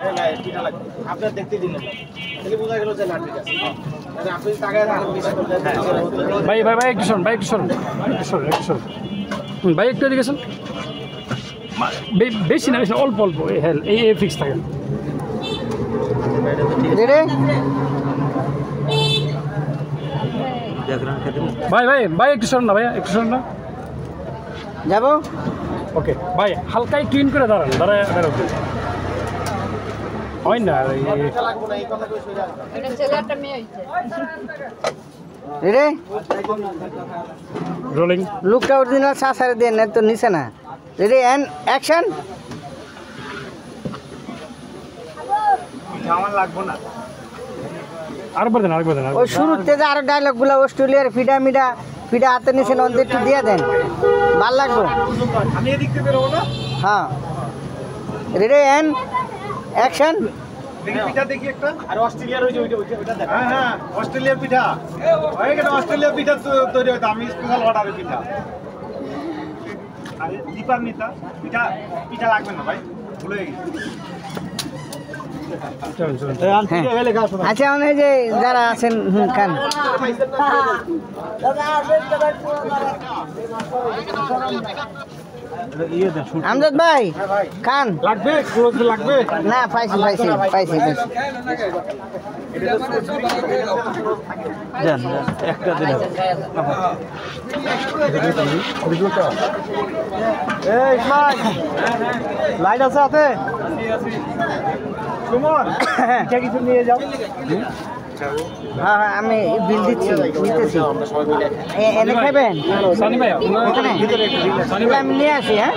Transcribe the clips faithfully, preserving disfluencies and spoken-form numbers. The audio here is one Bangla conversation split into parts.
আপনার দেখতে দিন বোঝা গেল যে লাঠি আছে আপনি তাকায় ভাই ভাই ভাই একটু শোন ভাই একটু শোন একটু শোন একটু শোন ভাই একটু এদিকে শোন বেশি না বেশি অল্প অল্প এই হেল এই ফিক্স থাকে ভাই ভাই ভাই একটু শোন না ভাইয়া একটু শোন না যাবো ওকে ভাই হালকাই ক্লিন করে দাঁড়ান দাঁড়ায় বেরোতে হয় না রে রোলিং লুকটা অরিজিনাল সাসারে দেন তো নিচে না রেডি এন্ড অ্যাকশন আমার লাগবো না আরেকবার দেন আরেকবার দেন ওই শুরুতে যে আরো ডায়লগগুলো অস্ট্রেলিয়ার ফিডা মিডা ফিডা হাতে নিচে নন্দে একটু দিয়ে দেন ভাল লাগবো আমি এদিক থেকে বেরোবো না হ্যাঁ রেডি এন্ড অ্যাকশন দেখি পিঠা দেখি একটা আর অস্ট্রেলিয়ার ওই যে ওইটা ওইটা দেখ হ্যাঁ হ্যাঁ অস্ট্রেলিয়ার পিঠা হয়ে গেল অস্ট্রেলিয়ার পিঠা তৈরি হতো আমি স্পেশাল অর্ডারের পিঠা আরে দীপার নিতা পিঠা পিঠা লাগবে না ভাই ভুলে গেছি আচ্ছা মানে যে যারা আছেন হুম খান আমজাদ ভাই খান লাগবে লাগবে না পাইছি পাইছি পাইছি পাইছি একটা দিন লাইট আছে হাতে সুমন কিছু নিয়ে যাও হ্যাঁ হ্যাঁ আমি বিল দিচ্ছি নিতেছি এনে খাবেন এখানে আমি নিয়ে আসি হ্যাঁ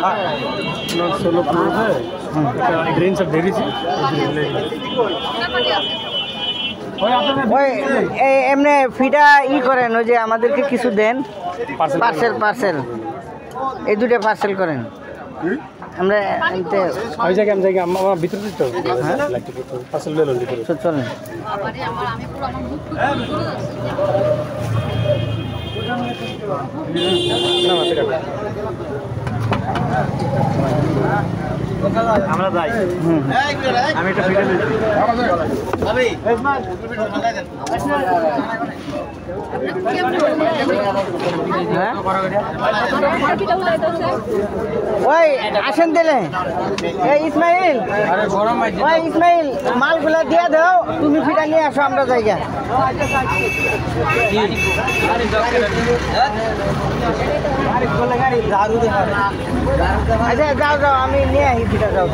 ওই এমনি ফিটা ই করেন ওই যে আমাদেরকে কিছু দেন পার্সেল পার্সেল এই দুটো পার্সেল করেন আমরা ওই জায়গায় আমি জায়গায় আমার ভিতরে দিতে পার্সেল চলেন আমরা যাই আমি একটা ভিডিও দিচ্ছি ওই আসেন দিলে এই ইসমাইল ওই ইসমাইল মালগুলা দিয়ে দাও তুমি ফিটা নিয়ে আসো আমরা জায়গা আচ্ছা যাও যাও আমি নিয়ে আসি ফিটা যাও